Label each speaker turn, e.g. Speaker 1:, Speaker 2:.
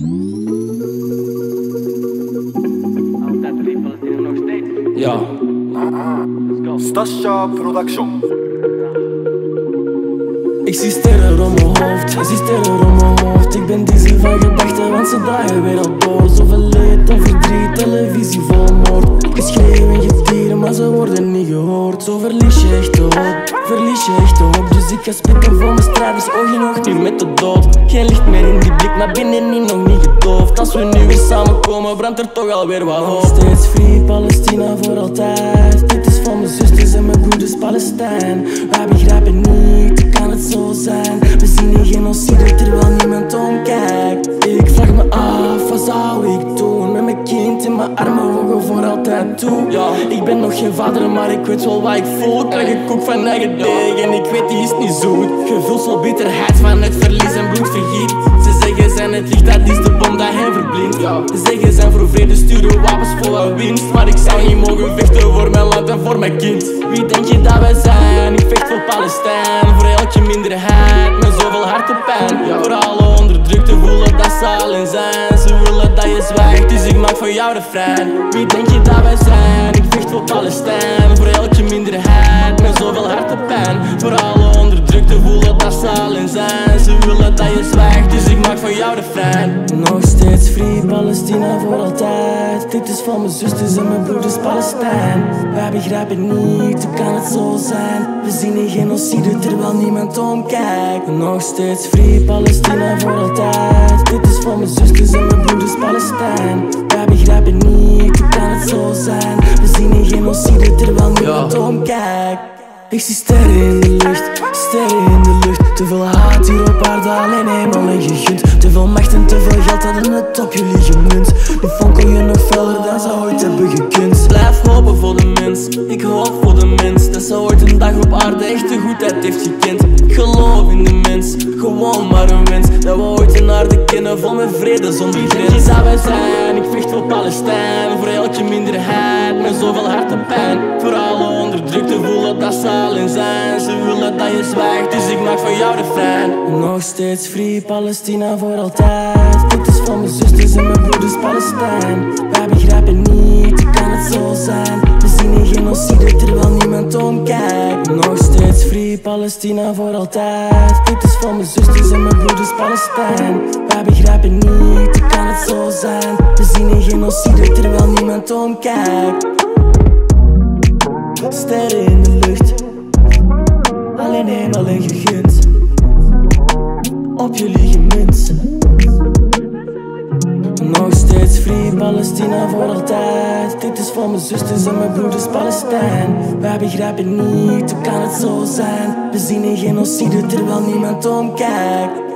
Speaker 1: Ja.
Speaker 2: Stasja Production.
Speaker 1: Ik zie sterren om mijn hoofd, ik zie sterren om mijn hoofd. Ik ben dizzy van gedachten, want ze draaien weer al door. Zoveel leed en verdriet, televisie vol moord. Geschreven in gedieren, maar ze worden niet gehoord. Zo verlies je echt hoop, verlies je echt hoop. Dus ik ga spitten voor mijn strijders, oog in oog, nu met de dood. Geen licht meer in die blik, maar binnenin nog niet gedoofd. Als we nu weer samenkomen, brandt er toch alweer wat hoop. Steeds free, Palestina voor altijd. Dit is van mijn zusters en mijn broeders Palestijn. Wij begrijpen niet, kan het zo zijn? We zien een genocide terwijl niemand omkijkt. Ik vraag me af, wat zou ik doen? Met mijn kind in mijn armen, ogen voor altijd toe. Ja, ik ben nog geen vader, maar ik weet wel wat ik voel. Krijg ik koek van eigen deeg en ik weet die is niet zoet. Gevoel vol bitterheid van het verlies en bloedvergiet. Ze zeggen zijn het licht, dat is de bom dat hen verblindt. Ze zeggen zijn voor vrede, sturen wapens vol aan winst. Maar ik zou niet mogen vechten voor mijn land en voor mijn kind. Wie denk je dat wij zijn? Ik vecht voor Palestijn, voor elke minderheid met zoveel hartepijn. Voor alle onderdrukten voelen dat ze alleen zijn. Ze willen dat je zwijgt, dus ik maak voor jou refrein. Wie denk je dat wij zijn? Ik vecht voor Palestijn, voor elke minderheid met zoveel hartepijn. Voor alle onderdrukten voelen dat ze alleen zijn. Ze willen dat je zwijgt, dus ik maak voor jou refrein. Nog steeds free, Palestina voor altijd. Dit is van mijn zusters en mijn broeders Palestijn. Wij begrijpen niet, hoe kan het zo zijn? We zien een genocide terwijl niemand omkijkt. Nog steeds free, Palestina voor altijd. Dit is van mijn zusters en mijn broeders Palestijn. Wij begrijpen niet, hoe kan het zo zijn? We zien een genocide terwijl niemand omkijkt. Ik zie sterren in de lucht, sterren in de lucht. Te veel haat hier op aarde, alleen eenmaal en gegund. Te veel macht en te veel geld hadden het op jullie gemunt. Nu vonkel je nog feller dan ze ooit hebben gekund. Blijf hopen voor de mens, ik hoop voor de mens. Dat ze ooit een dag op aarde echte goedheid heeft gekend. Ik geloof in de mens, gewoon maar een wens. Dat we ooit een aarde kennen vol met vrede zonder grens. Dat wij zijn, ik vecht voor Palestijn. Voor elke minderheid met zoveel hartepijn. Voor alle onderdrukten voelen dat ze alleen zijn. Ze willen dat je zwijgt, dus ik maak voor jou de refrein. Nog steeds free, Palestina voor altijd. Dit is van mijn zusters en mijn broeders Palestijn. Wij begrijpen niet, hoe kan het zo zijn? We zien een genocide terwijl niemand omkijkt. Nog steeds free, Palestina voor altijd. Dit is van mijn zusters en mijn broeders Palestijn. Wij begrijpen niet, hoe kan het zo zijn? We zien een genocide terwijl niemand omkijkt. Sterren in de lucht, alleen eenmaal en gegund. Op jullie gemunt. Nog steeds free, Palestina voor altijd. Dit is van mijn zusters en mijn broeders Palestijn. Wij begrijpen niet, hoe kan het zo zijn? We zien een genocide terwijl niemand omkijkt.